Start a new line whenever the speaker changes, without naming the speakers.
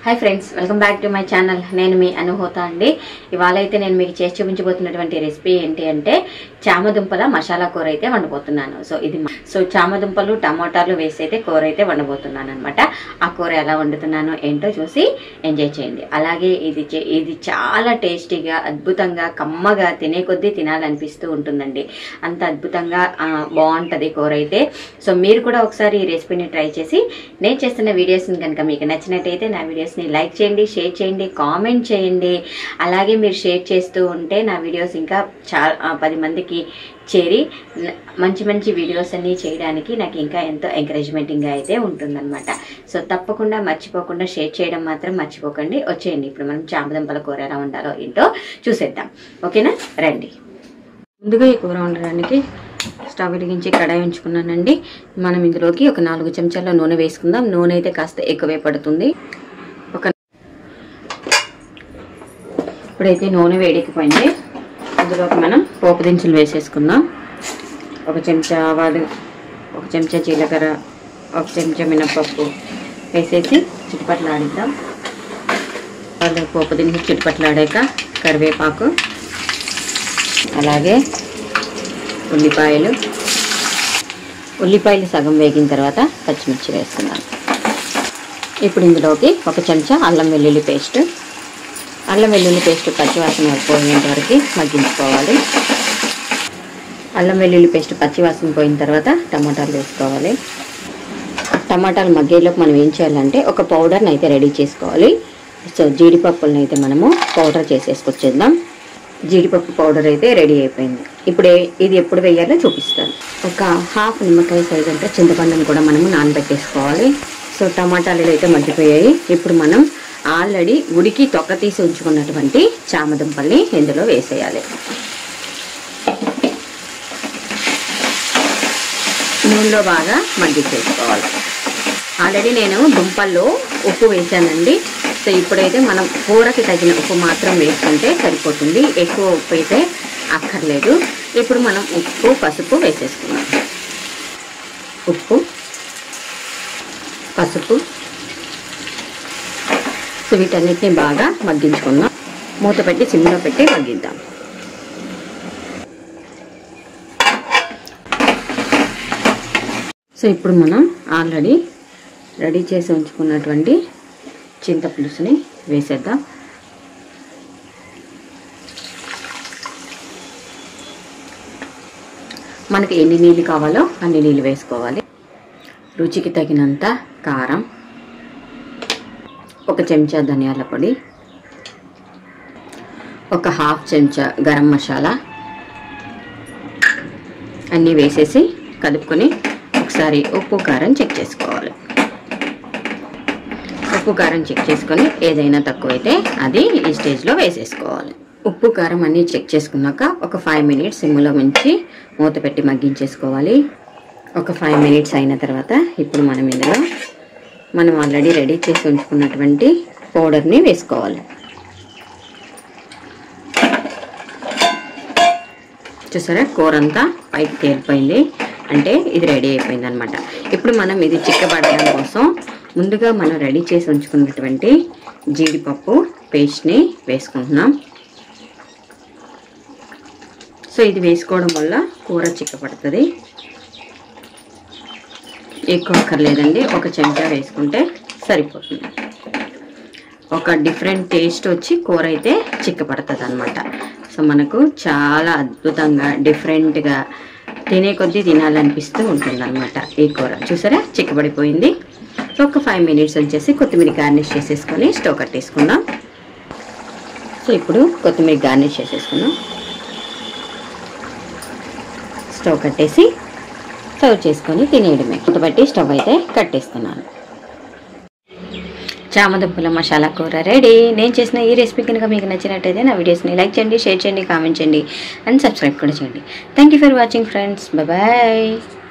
high friends welcome back to my channel నేను మీ అనుహోత అండి ఇవాళ అయితే నేను మీకు చేసి చూపించబోతున్నటువంటి రెసిపీ ఏంటి అంటే చామదుంపల మసాలా కూర అయితే వండబోతున్నాను సో చామదుంపలు టమాటాలు వేసి అయితే కూర అయితే వండబోతున్నాను అన్నమాట ఆ కూర ఎలా వండుతున్నానో ఏంటో చూసి ఎంజాయ్ చేయండి అలాగే ఇది చాలా టేస్టీగా అద్భుతంగా కమ్మగా తినే కొద్దీ తినాలనిపిస్తూ ఉంటుందండి అంత అద్భుతంగా బాగుంటది కూర అయితే సో మీరు కూడా ఒకసారి ఈ రెసిపీని ట్రై చేసి నేను చేస్తున్న వీడియోస్ ని గనుక మీకు నచ్చినట్లయితే నా వీడియోస్ ని లైక్ చేయండి షేర్ చేయండి కామెంట్ చేయండి అలాగే మీరు షేర్ చేస్తూ ఉంటే నా వీడియోస్ ఇంకా చాలా 10 మందికి చేరి మంచి మంచి వీడియోస్ అన్ని చేయడానికి నాకు ఇంకా ఎంతో ఎంకరేజ్మెంటింగ్ గా అయితే ఉంటుందన్నమాట సో తప్పకుండా మర్చిపోకుండా షేర్ చేయడం మాత్రం మర్చిపోకండి వచ్చేయండి ఇప్పుడు మనం చామదుంపల కూర ఎలా వండాలో ఏంటో చూసేద్దాం ఓకేనా రండి ముందుగా ఈ కూర వండడానికి స్టవ్ వెలిగించి కడాయి ఉంచుకున్నానండి మనం ఇందులోకి ఒక 4 చెంచాల నూనె వేసుకుందాం నూనె అయితే కాస్త ఎక్కువే పడుతుంది ఇప్పుడైతే నూనె వేడెక్కిపోయింది ఇందులోకి మనం పోపు దినుసులు వేసేసుకుందాం ఒక చెంచా ఆవాలు ఒక చెంచా జీలకర్ర ఒక చెంచా మినపప్పు వేసేసి చిటపట్లాడిద్దాం పోపు దినుసులు చిటపట్లాడాక కరివేపాకు అలాగే ఉల్లిపాయలు సగం వేగిన తర్వాత పచ్చిమిర్చి వేసుకుందాం ఇప్పుడు ఇందులోకి ఒక చెంచా అల్లం వెల్లుల్లి పేస్ట్ పచ్చివాసన పోయేంత వరకు మగ్గించుకోవాలి అల్లం వెల్లుల్లి పేస్ట్ పచ్చివాసన పోయిన తర్వాత టమాటాలు వేసుకోవాలి టమాటాలు మగ్గేలోకి మనం ఏం చేయాలంటే ఒక పౌడర్ని అయితే రెడీ చేసుకోవాలి సో జీడిపప్పులను అయితే మనము పౌడర్ చేసేసుకొచ్చేద్దాం జీడిపప్పు పౌడర్ అయితే రెడీ అయిపోయింది ఇప్పుడు ఇది ఎప్పుడు వేయాలో చూపిస్తాను ఒక హాఫ్ నిమ్మకాయ సైజ్ అంటే చింతపండును కూడా మనము నానబెట్టేసుకోవాలి సో టమాటాలు అయితే మగ్గిపోయాయి ఇప్పుడు మనం ఆల్రెడీ ఉడికి తొక్క తీసి ఉంచుకున్నటువంటి చామదుంపల్ని ఇందులో వేసేయాలి నూనెలో బాగా మగ్గించేసుకోవాలి ఆల్రెడీ నేను దుంపల్లో ఉప్పు వేసానండి సో ఇప్పుడైతే మనం కూరకి తగిన ఉప్పు మాత్రం వేసుకుంటే సరిపోతుంది ఎక్కువ ఉప్పు అయితే అక్కర్లేదు ఇప్పుడు మనం ఉప్పు పసుపు వేసేసుకున్నాం ఉప్పు పసుపు సో వీటన్నిటిని బాగా మగ్గించుకుందాం మూత పెట్టి సిమ్లో పెట్టి మగ్గిద్దాం సో ఇప్పుడు మనం ఆల్రెడీ రెడీ చేసి ఉంచుకున్నటువంటి చింతపులుసుని వేసేద్దాం మనకి ఎన్ని నీళ్ళు కావాలో అన్ని నీళ్ళు వేసుకోవాలి రుచికి తగినంత కారం ఒక చెంచా ధనియాల పొడి ఒక హాఫ్ చెంచా గరం మసాలా అన్నీ వేసేసి కలుపుకొని ఒకసారి ఉప్పు కారం చెక్ చేసుకోవాలి ఉప్పు కారం చెక్ చేసుకొని ఏదైనా తక్కువైతే అది ఈ స్టేజ్లో వేసేసుకోవాలి ఉప్పు కారం అన్నీ చెక్ చేసుకున్నాక ఒక 5 మినిట్స్ సిమ్లో ఉంచి మూత పెట్టి మగ్గించేసుకోవాలి ఒక 5 మినిట్స్ అయిన తర్వాత ఇప్పుడు మనం ఇందులో మనం ఆల్రెడీ రెడీ చేసి ఉంచుకున్నటువంటి పౌడర్ని వేసుకోవాలి చూసారా కూర అంతా పైకి తేలిపోయింది అంటే ఇది రెడీ అయిపోయింది అనమాట ఇప్పుడు మనం ఇది చిక్కబడడం కోసం ముందుగా మనం రెడీ చేసి ఉంచుకున్నటువంటి జీడిపప్పు పేస్ట్ని వేసుకుంటున్నాం సో ఇది వేసుకోవడం వల్ల కూర చిక్కపడుతుంది ఎక్కువ అక్కర్లేదండి ఒక చెంచా వేసుకుంటే సరిపోతుంది ఒక డిఫరెంట్ టేస్ట్ వచ్చి కూర అయితే చిక్కపడుతుంది అనమాట సో మనకు చాలా అద్భుతంగా డిఫరెంట్గా తినే కొద్దీ తినాలనిపిస్తూ ఉంటుంది అనమాట ఈ కూర చూసారా చిక్కబడిపోయింది సో ఒక 5 మినిట్స్ వచ్చేసి కొత్తిమీర గార్నిష్ చేసేసుకొని స్టవ్ కట్టేసుకుందాం సో ఇప్పుడు కొత్తిమీర గార్నిష్ చేసేసుకుందాం స్టవ్ కట్టేసి సర్వ్ చేసుకొని తినేయడమే కొత్తబట్టి స్టవ్ అయితే కట్టేస్తున్నాను చామదుంపల మసాలా కూర రెడీ నేను చేసిన ఈ రెసిపీ కనుక మీకు నచ్చినట్టయితే నా వీడియోస్ని లైక్ చేయండి షేర్ చేయండి కామెంట్ చేయండి అండ్ సబ్స్క్రైబ్ కూడా చేయండి thank you for watching friends bye